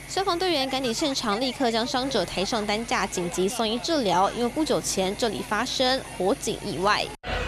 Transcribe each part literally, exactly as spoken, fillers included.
消防队员赶抵现场，立刻将伤者抬上担架，紧急送医治疗。因为不久前这里发生火警意外。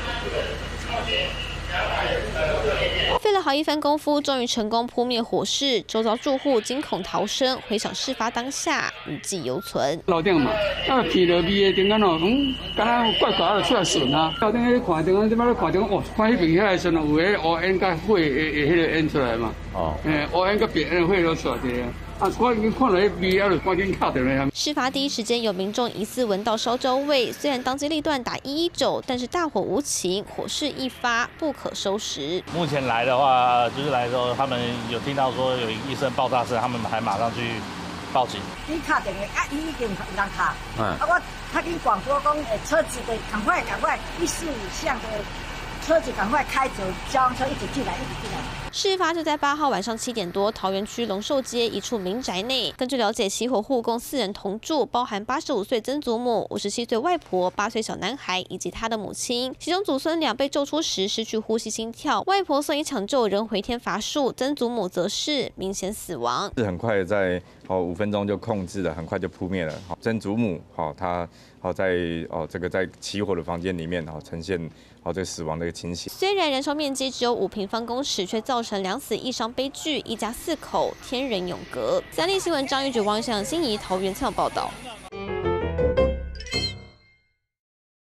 费了好一番功夫，终于成功扑灭火势。周遭住户惊恐逃生，回想事发当下，余悸犹存。 楼顶嘛，啊，闻到味的顶安哦，嗯，敢若怪怪的出来顺啊。楼顶迄看顶，即摆咧看顶，哦，看迄边遐个时阵，有迄乌烟甲火会会迄个烟出来嘛。哦，诶，乌烟甲白烟火都出来的。 啊！我已经看到迄味，啊，就赶紧敲电话。 事发第一时间，有民众疑似闻到烧焦味，虽然当机立断打一一九，但是大火无情，火势一发不可收拾。 目前来的话，就是来的时候，他们有听到说有一声爆炸声，他们还马上去报警。 你敲电话啊，伊已经有人敲。嗯。啊，我他跟广播讲，诶，车子的赶快赶快，一四五巷的。 车子赶快开走，消防车一直进来，一直进来。 事发就在八号晚上七点多，桃园区龙寿街一处民宅内。根据了解，起火户共四人同住，包含八十五岁曾祖母、五十七岁外婆、八岁小男孩以及他的母亲。其中祖孙俩被救出时失去呼吸、心跳，外婆送医抢救，仍回天乏术，曾祖母则是明显死亡。 是很快在哦五分钟就控制了，很快就扑灭了。好，曾祖母好，她好在哦这个在起火的房间里面好呈现好这个死亡的一个情形。 虽然燃烧面积只有五平方公尺，却造成两死一伤悲剧，一家四口天人永隔。三立新闻张玉菊、王祥欣怡桃园采访报道。